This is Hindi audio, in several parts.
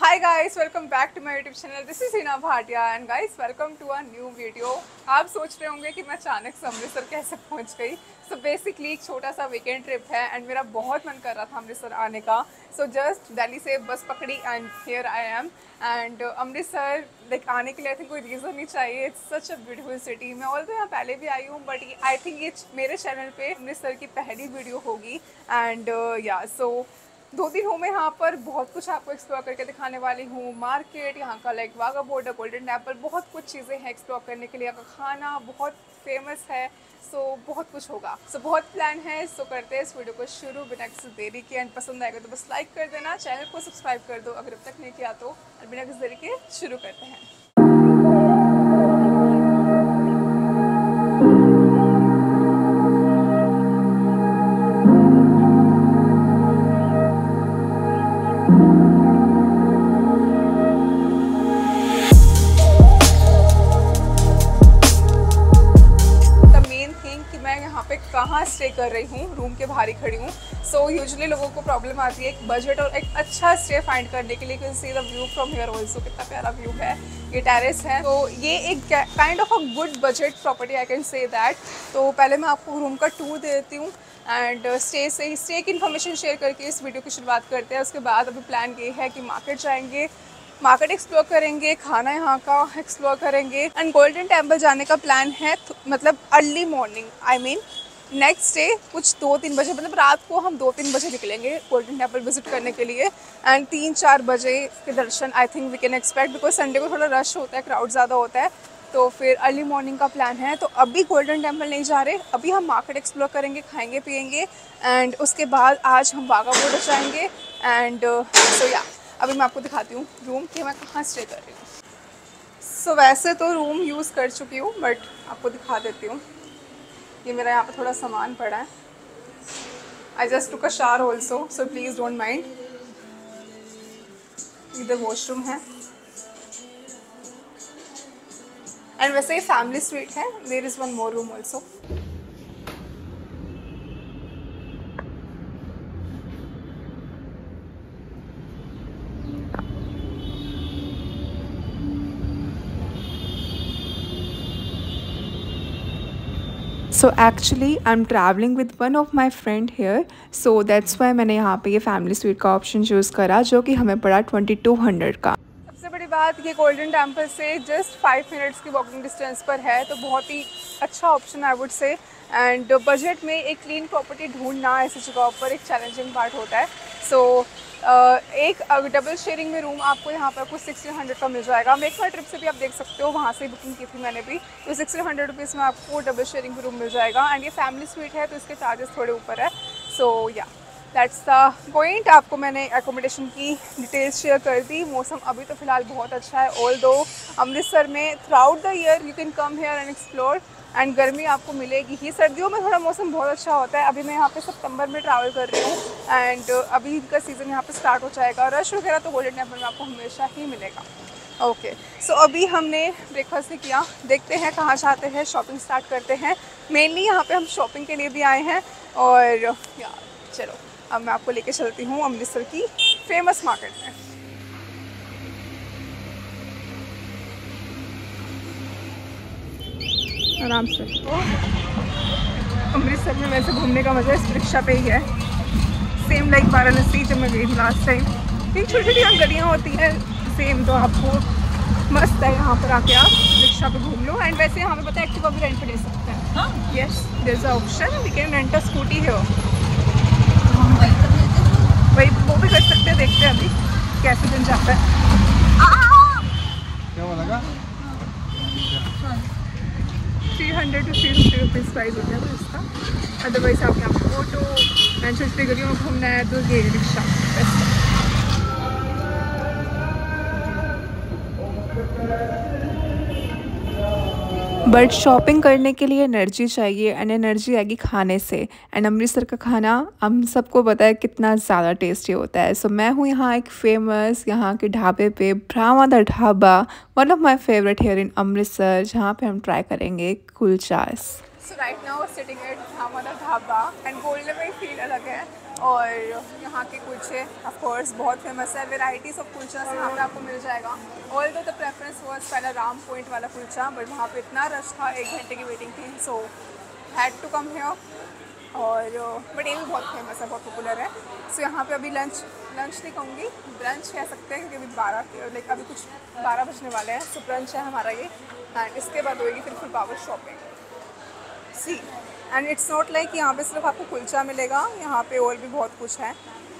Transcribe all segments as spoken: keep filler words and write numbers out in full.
Hi guys, welcome back to my YouTube channel. This is Hina Bhatia and guys welcome to a new video. आप सोच रहे होंगे कि मैं अचानक से अमृतसर कैसे पहुंच गई। सो so बेसिकली एक छोटा सा वीकेंड ट्रिप है एंड मेरा बहुत मन कर रहा था अमृतसर आने का। सो जस्ट दिल्ली से बस पकड़ी and here I am. And Amritsar like आने के लिए आई थिंक कोई रीज़न नहीं चाहिए। It's such a beautiful city. मैं ऑल तो यहाँ पहले भी आई हूँ बट आई थिंक ये मेरे चैनल पे अमृतसर की पहली वीडियो होगी। एंड या सो दो दिन हूँ मैं यहाँ पर, बहुत कुछ आपको एक्सप्लोर करके दिखाने वाली हूँ। मार्केट, यहाँ का like Wagah border, Golden Temple, बहुत कुछ चीज़ें हैं एक्सप्लोर करने के लिए। यहाँ का खाना बहुत फेमस है। सो so, बहुत कुछ होगा। सो so, बहुत प्लान है। सो so, करते हैं इस वीडियो को शुरू बिना किसी देरी के। एंड पसंद आएगा तो बस लाइक कर देना, चैनल को सब्सक्राइब कर दो अगर अब तक नहीं किया तो। और बिना किसी देरी के शुरू करते हैं। कहाँ स्टे कर रही हूँ, रूम के बाहर ही खड़ी हूँ। सो यूजुअली लोगों को प्रॉब्लम आती है एक बजट और एक अच्छा स्टे फाइंड करने के लिए। Can see the view from here also, कितना प्यारा व्यू है। ये टेरेस है, तो ये एक kind of a good budget property, I can say that. तो पहले मैं आपको रूम का टूर दे देती हूँ एंड स्टे से स्टे की इन्फॉर्मेशन शेयर करके इस वीडियो की शुरुआत करते हैं। उसके बाद अभी प्लान ये है कि मार्केट जाएंगे, मार्केट एक्सप्लोर करेंगे, खाना यहाँ का एक्सप्लोर करेंगे एंड गोल्डन टेम्पल जाने का प्लान है। मतलब early morning, I mean next day कुछ दो तीन बजे, मतलब रात को हम दो तीन बजे निकलेंगे गोल्डन टेम्पल विजिट करने के लिए। एंड तीन चार बजे के दर्शन I think we can expect, because Sunday को थोड़ा रश होता है, क्राउड ज़्यादा होता है। तो फिर अर्ली मॉर्निंग का प्लान है। तो अभी गोल्डन टेम्पल नहीं जा रहे, अभी हम मार्केट एक्सप्लोर करेंगे, खाएंगे पिएंगे एंड उसके बाद आज हम वाघा बॉर्डर जाएंगे। एंड सो या अभी मैं आपको दिखाती हूँ रूम कि मैं कहाँ स्टे कर रही हूँ। सो so, वैसे तो रूम यूज़ कर चुकी हूँ बट आपको दिखा देती हूँ। ये मेरा यहाँ पे थोड़ा सामान पड़ा है। I just took a shower also, so please don't mind. इधर वॉशरूम है एंड वैसे ये फैमिली स्वीट है। There is one more room also. So actually I am travelling with one of my friend here, so that's why मैंने यहाँ पे ये फैमिली स्वीट का ऑप्शन चूज़ करा, जो कि हमें पड़ा ट्वेंटी टू हंड्रेड का। सबसे बड़ी बात, ये गोल्डन टेम्पल से जस्ट फाइव मिनट्स की वॉकिंग डिस्टेंस पर है, तो बहुत ही अच्छा option I would say. And budget में एक क्लीन प्रॉपर्टी ढूंढना ऐसी जगह पर एक चैलेंजिंग पार्ट होता है। सो so, Uh, एक डबल शेयरिंग में रूम आपको यहाँ पर कुछ सिक्सटीन हंड्रेड का मिल जाएगा। मेक माई ट्रिप से भी आप देख सकते हो, वहाँ से बुकिंग की थी मैंने भी। तो सिक्सटीन हंड्रेड रुपीज़ में आपको डबल शेयरिंग में रूम मिल जाएगा एंड ये फैमिली स्वीट है तो इसके चार्जेस थोड़े ऊपर है। सो या दैट्स द पॉइंट। आपको मैंने एकोमोडेशन की डिटेल्स शेयर कर दी। मौसम अभी तो फ़िलहाल बहुत अच्छा है, ऑल दो अमृतसर में throughout the year you can come here and explore. And गर्मी आपको मिलेगी ही, सर्दियों में थोड़ा मौसम बहुत अच्छा होता है। अभी मैं यहाँ पे सितंबर में ट्रैवल कर रही हूँ एंड अभी का सीज़न यहाँ पे स्टार्ट हो जाएगा। रश वगैरह तो गोल्डन टेम्पल में आपको हमेशा ही मिलेगा। ओके, सो अभी हमने ब्रेकफास्ट किया, देखते हैं कहाँ जाते हैं, शॉपिंग स्टार्ट करते हैं। मेनली यहाँ पे हम शॉपिंग के लिए भी आए हैं और यार चलो अब मैं आपको लेके चलती हूँ अमृतसर की फेमस मार्केट में। आराम से। तो अमृतसर में वैसे घूमने का मज़ा इस रिक्शा पे ही है, सेम लाइक वाराणसी जब मैं गई थी लास्ट टाइम। इन छोटी छोटी यहाँ गलियाँ होती हैं सेम, तो आपको मस्त है यहाँ पर आके आप रिक्शा पे घूम लो। एंड वैसे यहाँ पे पता है एक्टिवा भी रेंट पे ले सकते हैं। Yes, there is a option, we can rent a scooty है। वही वो भी कर सकते हैं, देखते हैं अभी कैसे दिन जाता है। Three hundred to three fifty rupees price होता है इसका। अदरवाइज आप यहाँ पर ऑटो एंड छोटी गलियों में घूमना है तो ये रिक्शा बेस्ट है। बट शॉपिंग करने के लिए एनर्जी चाहिए एंड एनर्जी आएगी खाने से। एंड अमृतसर का खाना हम सबको पता है कितना ज़्यादा टेस्टी होता है। सो so, मैं हूँ यहाँ एक फेमस यहाँ के ढाबे पे, Brahma da Dhaba, one of my favourite here in Amritsar, जहाँ पे हम ट्राई करेंगे kulchas. So right now sitting at Brahma da Dhaba and बोलने में फील अलग है। और यहाँ के कुलचे ऑफ कोर्स बहुत फेमस है। वेराइटीज़ ऑफ कुलचा यहाँ पे आपको मिल जाएगा। ऑल दो द प्रेफरेंस वॉज पहला राम पॉइंट वाला कुलचा, बट वहाँ पे इतना रश था, एक घंटे की वेटिंग थी, so had to come here. और बट ये भी बहुत फेमस है, बहुत पॉपुलर है। सो so, यहाँ पे अभी लंच लंच नहीं कहूँगी, ब्रंच कह सकते हैं, क्योंकि अभी बारह लाइक अभी कुछ बारह बजने वाले हैं। सो so, ब्रंच है हमारा ये, एंड इसके बाद होगी फिर full power shopping. See and it's not like यहाँ पे सिर्फ आपको कुलचा मिलेगा, यहाँ पे और भी बहुत कुछ है,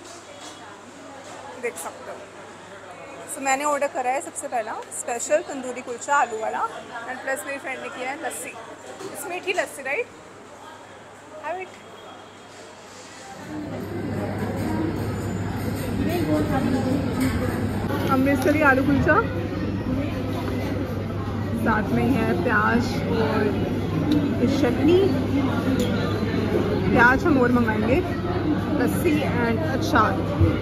देख सकते हो। सो so, मैंने ऑर्डर करा है सबसे पहला स्पेशल तंदूरी कुलचा आलू वाला, एंड प्लस मेरी फ्रेंड ने किया है लस्सी, मीठी lassi, right? Have it. Amritsari aloo kulcha, साथ में है प्याज और चटनी, प्याज हम और मंगाएंगे, लस्सी एंड अचार।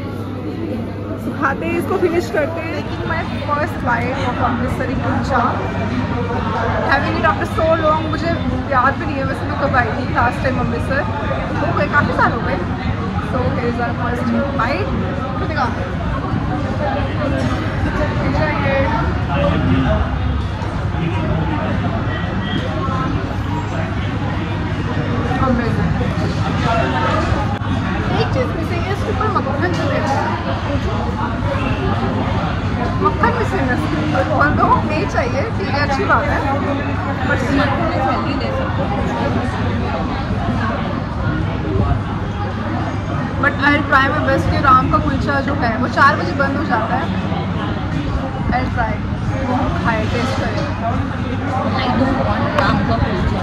खाते हैं इसको, फिनिश करते हैं। Taking my first bite of Amritsari kulcha, having it after so long. मुझे याद भी नहीं है वैसे मैं कब आई थी लास्ट टाइम अमृतसर, हो गए काफ़ी साल हो गए। So here is our first bite. एक चीज़ मिसिंग है, इसके ऊपर मक्खन चलेगा, मक्खन मिसिंग है, और दो नहीं चाहिए, ठीक है, अच्छी बात है, बट जल्दी ले सकते but I try my best कि राम का कुलचा जो है वो चार बजे बंद हो जाता है। आई ट्राई खाए, टेस्ट करें। आई डोंट वांट राम का कुलचा।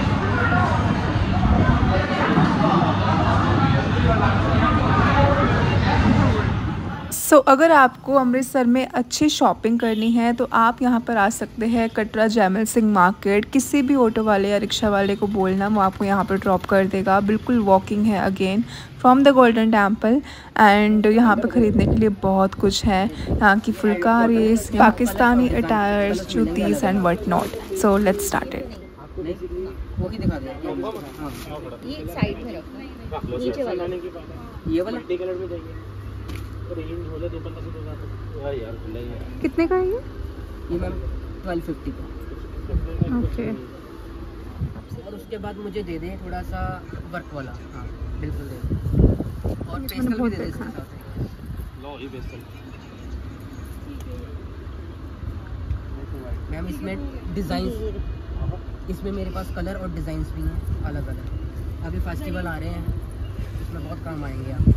सो so, अगर आपको अमृतसर में अच्छी शॉपिंग करनी है तो आप यहाँ पर आ सकते हैं कटरा जैमल सिंह मार्केट। किसी भी ऑटो वाले या रिक्शा वाले को बोलना, वो आपको यहाँ पर ड्रॉप कर देगा। बिल्कुल वॉकिंग है again from the Golden temple, and यहाँ पे ख़रीदने के लिए बहुत कुछ है। यहाँ की phulkaris, Pakistani attires, juttis and what not. So let's start it. वो ही दिखा दो, ये साइड में रखो, नीचे वाला, ये वाला कलर में चाहिए। कितने का है ये? ये मैम ट्वेल्व फिफ्टी का। ओके। और उसके बाद मुझे दे दें थोड़ा सा वर्क वाला। हाँ बिल्कुल दे दें, और पेस्टल भी दे दें इसके साथ। लो ये पेस्टल मैम, इसमें डिज़ाइन, इसमें मेरे पास कलर और डिज़ाइंस भी हैं अलग अलग। अभी फेस्टिवल आ रहे हैं, इसमें बहुत काम आएंगे आप।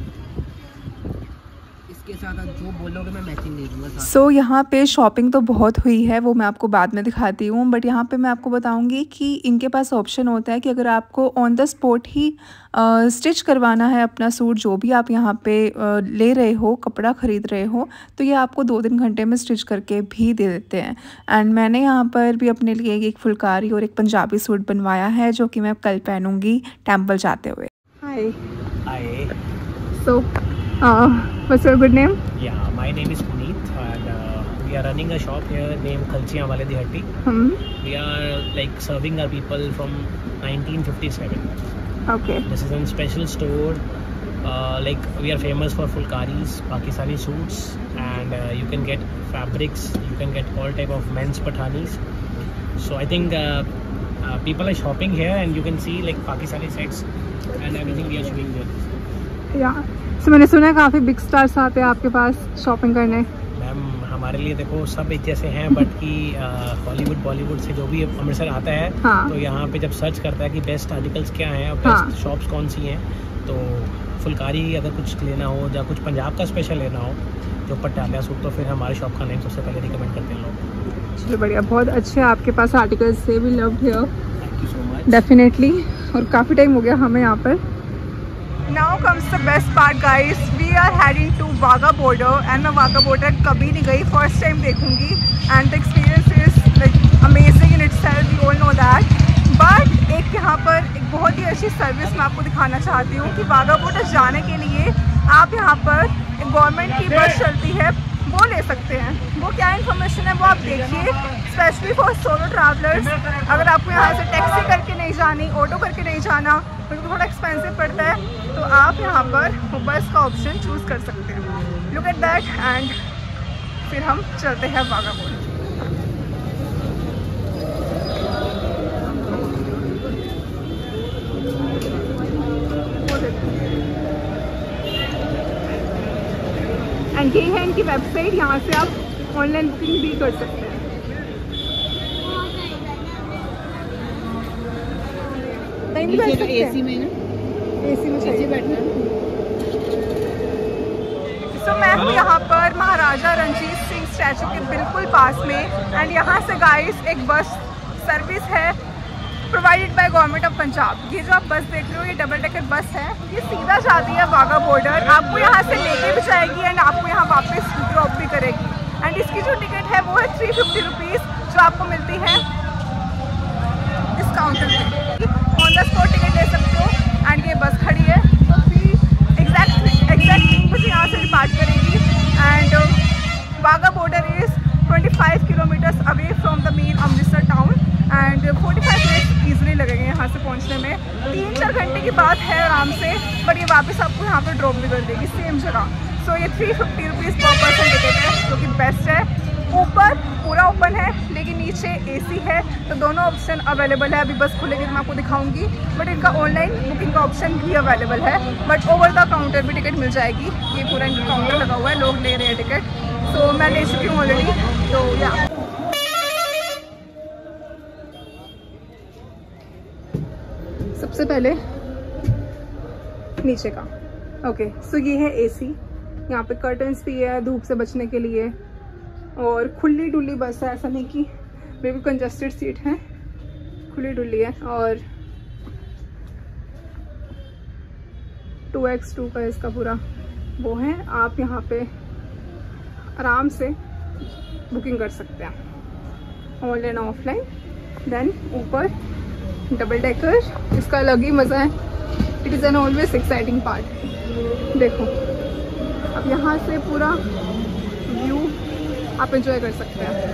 इसके साथ आप जो बोलोगे मैं मैचिंग दे दूँगा। सो so, यहाँ पे शॉपिंग तो बहुत हुई है, वो मैं आपको बाद में दिखाती हूँ, बट यहाँ पे मैं आपको बताऊँगी कि इनके पास ऑप्शन होता है कि अगर आपको ऑन द स्पॉट ही स्टिच करवाना है अपना सूट, जो भी आप यहाँ पे आ, ले रहे हो, कपड़ा ख़रीद रहे हो, तो ये आपको दो तीन घंटे में स्टिच करके भी दे देते हैं। एंड मैंने यहाँ पर भी अपने लिए एक फुलकारी और एक पंजाबी सूट बनवाया है, जो कि मैं कल पहनूँगी टेम्पल जाते हुए। हाय Hi. So what's your good name? Yeah, my name is Puneet, and uh, we are running a shop here named Khalchiyan Wale Di Hatti. Hmm. We are like serving our people from nineteen fifty-seven. Okay. This is a special store. Uh, like we are famous for fulkaris, Pakistani suits, and uh, you can get fabrics. You can get all type of men's pathanis. So I think uh, uh, people are shopping here, and you can see like Pakistani sets and everything we are showing here. या सो मैंने सुना है काफ़ी बिग स्टार्स आते हैं आपके पास शॉपिंग करने। मैम हमारे लिए देखो सब एक जैसे हैं, बट कि हॉलीवुड बॉलीवुड से जो भी अमृतसर आता है, हाँ। तो यहाँ पे जब सर्च करता है कि बेस्ट आर्टिकल्स क्या हैं और हाँ। बेस्ट शॉप्स कौन सी हैं, तो फुलकारी अगर कुछ लेना हो या कुछ पंजाब का स्पेशल लेना हो, जो पटियाला सूट, तो फिर हमारे शॉप का नेम सबसे पहले रिकमेंड करते हैं लोग। चलो बढ़िया, बहुत अच्छे आपके पास आर्टिकल्स से भी love here. Thank you so much. Definitely, और काफ़ी टाइम हो गया हमें यहाँ पर। Now comes the best part guys, we are heading to Wagah border, and मैं वाघा बॉर्डर कभी नहीं गई, फर्स्ट टाइम देखूंगी, and the experience is like amazing in itself, we all know that. But एक यहाँ पर एक बहुत ही अच्छी सर्विस मैं आपको दिखाना चाहती हूँ कि वाघा बॉर्डर जाने के लिए आप यहाँ पर एक गवर्नमेंट की बस चलती है, वो ले सकते हैं। वो क्या इन्फॉर्मेशन है वो आप देखिए, स्पेशली फॉर सोलो ट्रैवलर्स। अगर आपको यहाँ से टैक्सी करके नहीं जानी, ऑटो करके नहीं जाना, क्योंकि थोड़ा एक्सपेंसिव पड़ता है, तो आप यहाँ पर बस का ऑप्शन चूज़ कर सकते हैं। Look at that. एंड फिर हम चलते हैं वाघा बॉर्डर। एंड ये है इनकी वेबसाइट, यहाँ से आप ऑनलाइन बुकिंग भी कर सकते हैं। एसी में ना, एसी में एसी बैठना। तो मैं हूँ यहाँ पर महाराजा रणजीत सिंह स्टैचू के बिल्कुल पास में। एंड यहाँ से गाइस एक बस सर्विस है provided by government of Punjab. ये जो आप बस देख रहे हो ये डबल डेकर बस है, ये सीधा जाती है वाघा बॉर्डर, आपको यहाँ से लेके भी जाएगी एंड आपको यहाँ वापस ड्रॉप भी करेगी। एंड इसकी जो टिकट है वो है थ्री फिफ्टी रुपीज़, जो आपको मिलती है इस काउंटर पे। ऑन द स्पॉट टिकट ले सकते हो। एंड ये बस खड़ी है, तो फिर एग्जैक्ट एग्जैक्ट तीन बजे यहाँ से डिपार्ट करेगी। And Wagah border is twenty five kilometres away from the main Amritsar town and forty five minutes easily लगेंगे यहाँ से पहुँचने में। तीन चार घंटे की बात है आराम से, बट ये वापस आपको यहाँ पे ड्रॉप भी कर देगी सेम जगह। सो so, ये three fifty rupees per person ticket है, जो कि बेस्ट है। ऊपर पूरा ओपन है लेकिन नीचे एसी है, तो दोनों ऑप्शन अवेलेबल है। अभी बस खुलेगी तो मैं आपको दिखाऊंगी, बट इनका ऑनलाइन बुकिंग का ऑप्शन भी अवेलेबल है। बट ओवर द काउंटर भी टिकट मिल जाएगी। ये पूरा इनका काउंटर लगा हुआ है, लोग ले रहे हैं टिकट। तो so, मैं ले चुकी हूँ ऑलरेडी। तो या सबसे पहले नीचे का ओके। सो ये है एसी, यहाँ पे कर्टन्स भी है धूप से बचने के लिए, और खुली डुली बस है, ऐसा नहीं कि बिल्कुल कंजस्टेड सीट है, खुली डुली है। और टू एक्स टू का इसका पूरा वो है, आप यहाँ पे आराम से बुकिंग कर सकते हैं ऑनलाइन ऑफलाइन। देन ऊपर डबल डेकर, इसका अलग ही मज़ा है। It is an always exciting part. देखो अब यहाँ से पूरा व्यू आप एंजॉय कर सकते हैं।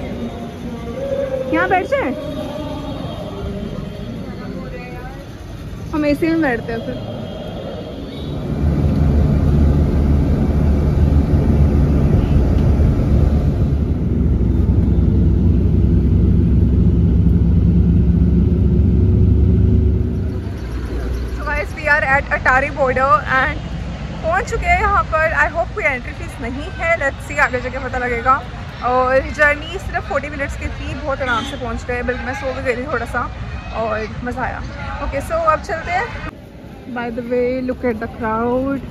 यहाँ बैठ जाए, हम एसी में बैठते हैं फिर। एट अटारी बॉर्डर एंड पहुंच चुके हैं यहाँ पर। आई होप कोई एंट्री फीस नहीं है, लेट्स सी आगे जाके पता लगेगा। और जर्नी सिर्फ फोर्टी मिनट्स की थी, बहुत आराम से पहुंच गए, बल्कि मैं सो भी गई थी थोड़ा सा और मज़ा आया। ओके सो अब चलते हैं। By the way look at the crowd.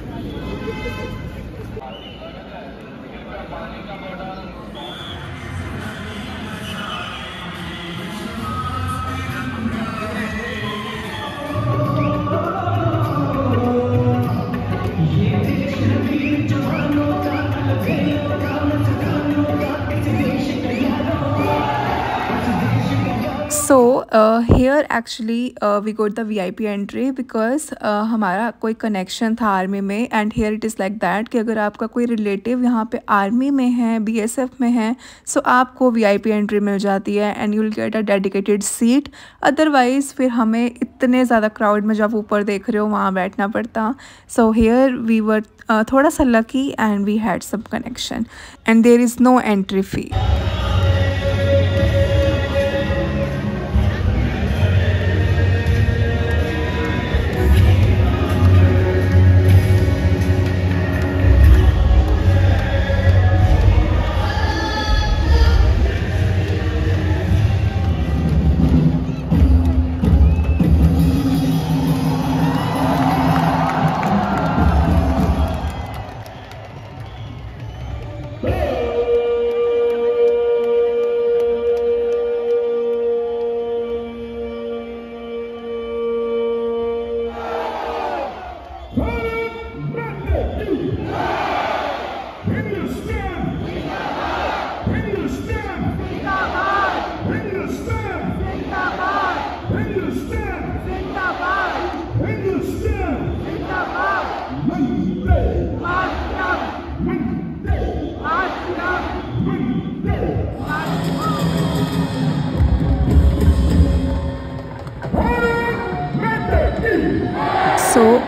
So uh, here actually uh, we got the V I P entry because uh, हमारा कोई कनेक्शन था आर्मी में। And here it is like that कि अगर आपका कोई रिलेटिव यहाँ पे आर्मी में है, बी एस एफ में है, सो so आपको V I P एंट्री मिल जाती है and you will get a dedicated seat. Otherwise फिर हमें इतने ज़्यादा क्राउड में जब ऊपर देख रहे हो वहाँ बैठना पड़ता। सो here we were uh, थोड़ा सा lucky and we had some connection and there is no entry fee.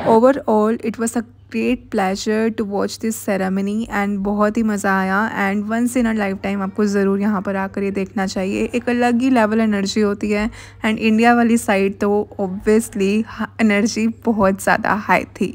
Overall it was a great pleasure to watch this ceremony and बहुत ही मज़ा आया and once in a lifetime आपको ज़रूर यहाँ पर आकर ये देखना चाहिए। एक अलग ही लेवल एनर्जी होती है एंड इंडिया वाली साइड तो ऑब्वियसली एनर्जी बहुत ज़्यादा हाई थी।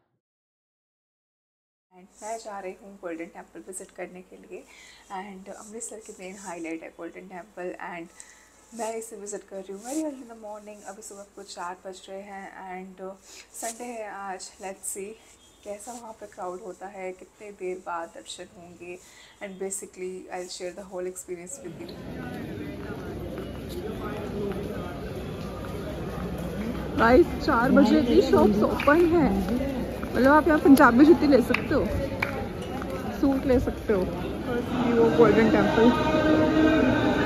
मैं जा रही हूँ गोल्डन टेम्पल विज़िट करने के लिए एंड अमृतसर की मेन हाईलाइट है गोल्डन टेम्पल एंड मैं इसे विज़िट कर रही हूँ very early in the morning. अभी सुबह को चार बज रहे हैं एंड संडे है आज। लेट्स सी कैसा वहाँ पे क्राउड होता है, कितने देर बाद दर्शन होंगे and basically I will share the whole experience with you. Guys चार बजे की शॉप्स ओपन है, मतलब आप यहाँ पंजाबी जुत्ती ले सकते हो, सूट ले सकते हो। वो गोल्डन टेम्पल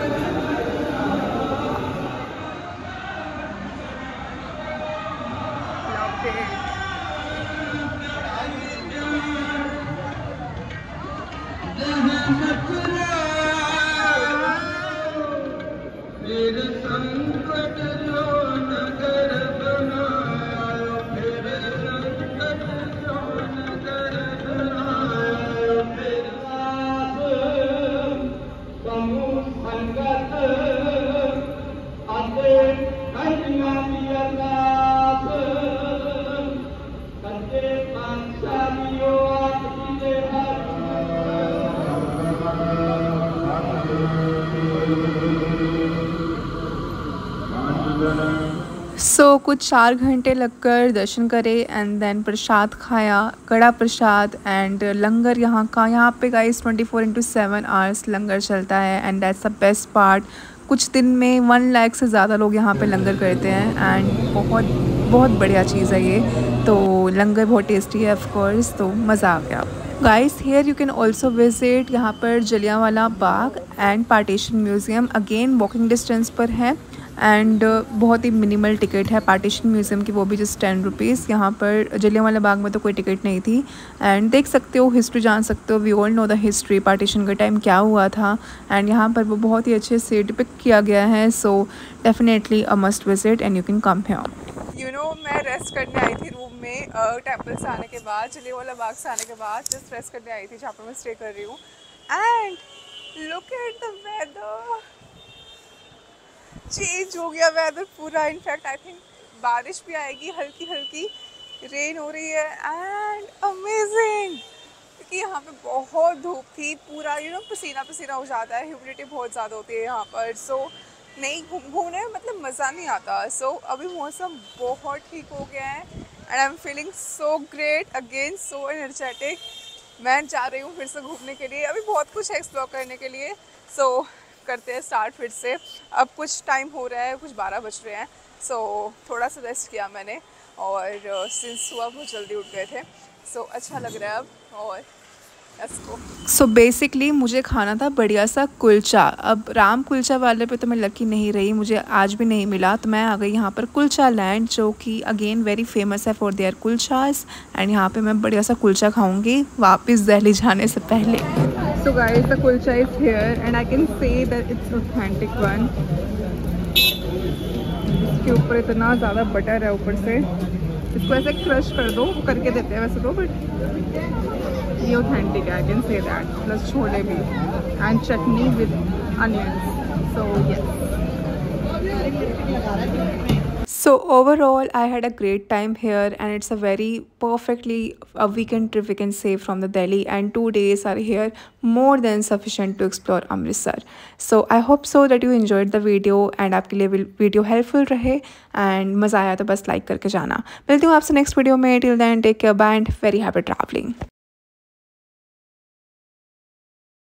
सो so, कुछ चार घंटे लगकर दर्शन करे एंड देन प्रसाद खाया, कड़ा प्रसाद एंड लंगर यहाँ का। यहाँ पे guys twenty four into seven hours langar चलता है and that's the best part. कुछ दिन में वन लाख से ज़्यादा लोग यहाँ पे लंगर करते हैं एंड बहुत बहुत बढ़िया चीज़ है ये। तो लंगर बहुत टेस्टी है ऑफ कोर्स, तो मज़ा आ गया। Guys here you can also visit यहाँ पर Jallianwala Bagh and partition museum, again walking distance पर है एंड uh, बहुत ही मिनिमल टिकट है पार्टीशन म्यूज़ियम की, वो भी जस्ट टेन रुपीज़। यहाँ पर जलियांवाला बाग में तो कोई टिकट नहीं थी एंड देख सकते हो, हिस्ट्री जान सकते हो। We all know the history, partition का टाइम क्या हुआ था एंड यहाँ पर वो बहुत ही अच्छे से डिपिक्ट किया गया है। So definitely a must visit and you can come here. You know मैं रेस्ट करने आई थी रूम में टेम्पल uh, से आने के बाद, जलियांवाला बाग से आने के बाद जस्ट रेस्ट करने आई थी जहाँ पर मैं स्टे कर रही हूँ and look at the weather, change हो गया वेदर पूरा। इनफैक्ट आई थिंक बारिश भी आएगी, हल्की हल्की रेन हो रही है एंड अमेजिंग, क्योंकि यहाँ पे बहुत धूप थी, पूरा यू नो पसीना पसीना हो जाता है, ह्यूमिडिटी बहुत ज़्यादा होती है यहाँ पर। सो so, नहीं घूम घूमने में मतलब मज़ा नहीं आता। सो so, अभी मौसम बहुत ठीक हो गया है and I am feeling so great again, so energetic. मैं जा रही हूँ फिर से घूमने के लिए, अभी बहुत कुछ है एक्सप्लोर करने के लिए। सो so, करते हैं स्टार्ट फिर से। अब कुछ टाइम हो रहा है, कुछ बारह बज रहे हैं। सो so, थोड़ा सा रेस्ट किया मैंने और सिंस सुबह बहुत जल्दी उठ गए थे। सो so, अच्छा लग रहा है अब और सो so बेसिकली मुझे खाना था बढ़िया सा कुलचा। अब राम कुलचा वाले पे तो मैं लकी नहीं रही, मुझे आज भी नहीं मिला, तो मैं आ गई यहाँ पर कुलचा लैंड, जो कि अगेन वेरी फेमस है फॉर देयर कुलचास एंड यहाँ पे मैं बढ़िया सा कुलचा खाऊंगी वापस दिल्ली जाने से पहले। So guys the kulcha is here and I can say that it's authentic one. इसके ऊपर इतना ज़्यादा बटर है ऊपर से, इसको ऐसे क्रश कर दो, वो करके देते हैं वैसे तो, बट ये ऑथेंटिक है, I can say that. Plus छोले भी and chutney with onions, so yes. So overall I had a great time here and it's a very perfectly a weekend trip we can say from the Delhi, and two days are here more than sufficient to explore Amritsar. So I hope so that you enjoyed the video and आपके लिए वीडियो हेल्पफुल रहे and मज़ा आया तो बस लाइक करके जाना। मिलती हूँ आपसे नेक्स्ट वीडियो में। Till then take care, bye and very happy travelling.